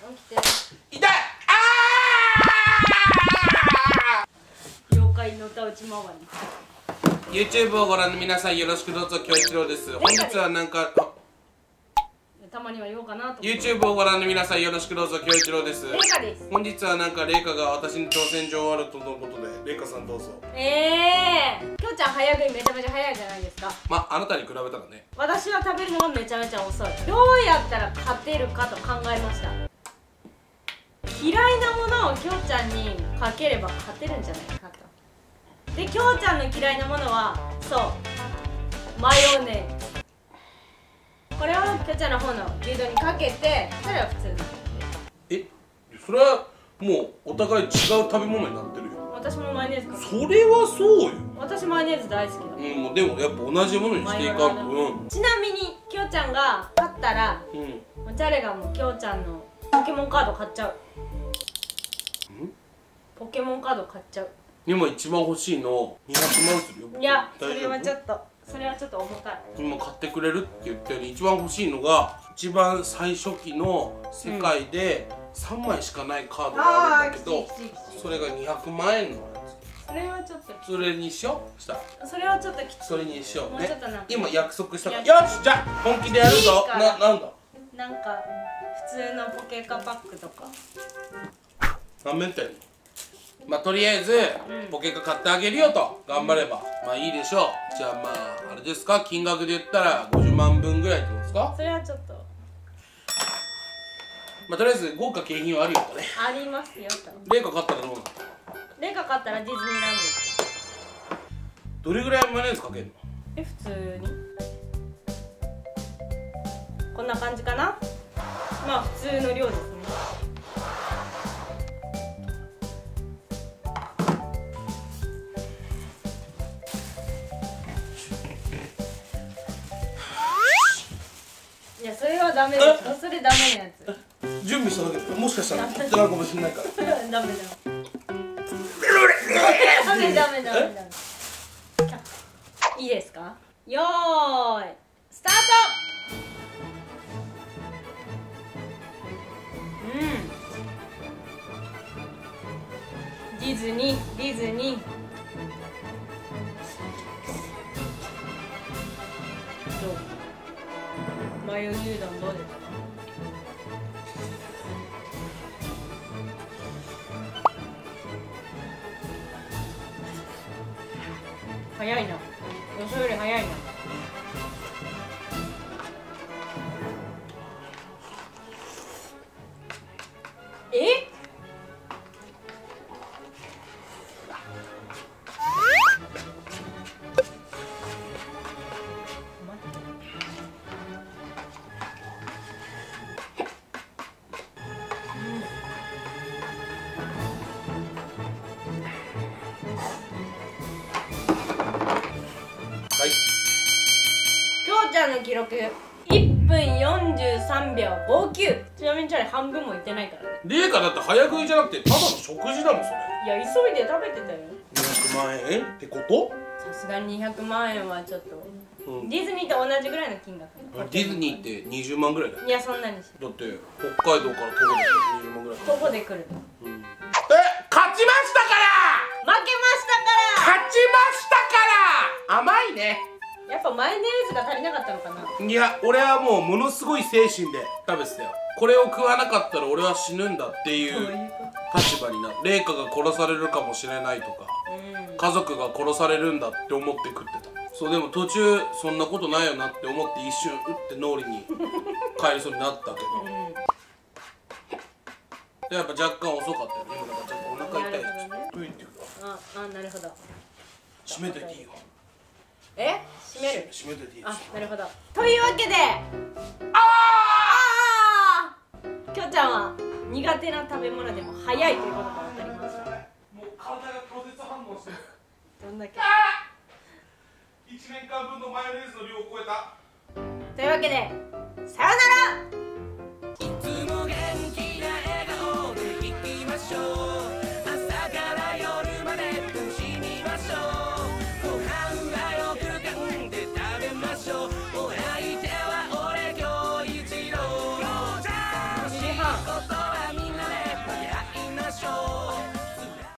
起きて。 痛い。 妖怪の歌打ち回り。 YouTube をご覧の皆さんよろしくどうぞ、京一郎です。本日はなんかたまには言おうかなと。 YouTube をご覧の皆さんよろしくどうぞ、京一郎です。 レイカです。 本日はなんかレイカが私に挑戦状あるとのことで、レイカさんどうぞ。 きょうちゃん早食いめちゃめちゃ早いじゃないですか。 まあ、あなたに比べたらね。 私は食べるのがめちゃめちゃ遅い。どうやったら勝てるかと考えました。嫌いなものをきょうちゃんにかければ勝てるんじゃないかと。で、きょうちゃんの嫌いなものはそうマヨネーズ。これをきょうちゃんの方の牛丼にかけて、それは普通の。 それはもうお互い違う食べ物になってるよ。 私もマヨネーズかける。 それはそうよ。 私マヨネーズ大好きだ。 もうでもやっぱ同じものにしていかんと。 ちなみにきょうちゃんが勝ったら、もうチャレがもうきょうちゃんのポケモンカード買っちゃう。ポケモンカード買っちゃう。 今一番欲しいの200万するよ。 いや、それはちょっと重たい。 今買ってくれるって言ったように、一番欲しいのが一番最初期の世界で3枚しかないカードがあるんだけど、それが200万円のやつ。 それはちょっとそれにしよう。したそれはちょっときつい。 それにしようね。今約束したから。よし、じゃあ本気でやるぞ。なんだなんか普通のポケカパックとか何面ってんの。まあとりあえずポケカ買ってあげるよと、頑張ればまあいいでしょう。じゃあまああれですか、金額で言ったら50万分ぐらいってことですか。 それはちょっとまあとりあえず豪華景品はあるよとね。 ありますよと。 レイカ買ったらどうなの。 レイカ買ったらディズニーランどれぐらいマヨネーズかけるの。 ド。普通にこんな感じかな。まあ普通の量ですね。いや、それはダメです。それダメなやつ。 準備しただけでもしかしたら切ってないかもしれないから。 ダメいいですか。よーいスタート。ディズニーどう、マヨ牛丼どうですか。早いな。予想より早いな。きょうちゃんの記録1分43秒59。ちなみにチャレ半分もいってないからね。 レイカだって早食いじゃなくてただの食事だもんそれ。 いや、急いで食べてたよ。 200万円ってこと。 さすがに200万円はちょっと、ディズニーと同じぐらいの金額。 ディズニーって20万ぐらいだよ。 いや、そんなにしだって北海道から徒歩で20万ぐらい。 徒歩で来る。 勝ちましたから。 負けましたから。 勝ちましたから。甘いね。 やっぱマヨネーズが足りなかったのかな。 いや、俺はもうものすごい精神で食べてたよ。これを食わなかったら俺は死ぬんだっていう立場になる。レイカが殺されるかもしれないとか、家族が殺されるんだって思って食ってた。そう、でも途中そんなことないよなって思って一瞬って脳裏に帰りそうになったけど、でやっぱ若干遅かったよね。今なんかちょっとお腹痛いし、トイレっていうか。 なるほど。 閉めといていいよ。 閉める。 閉めといていいよ。 なるほど。というわけで、きょうちゃんは苦手な食べ物でも早いということが分かりました。 もう体が拒絶反応してる。 どんだけ。 1年間分のマヨネーズの量を超えた。 というわけで、さよなら。